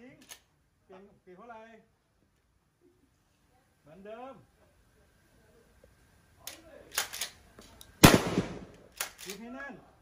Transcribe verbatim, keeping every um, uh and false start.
ทิ้งเปลี่ยนเปลี่ยนเพราะอะไรเหมือนเดิมยิงให้แน่น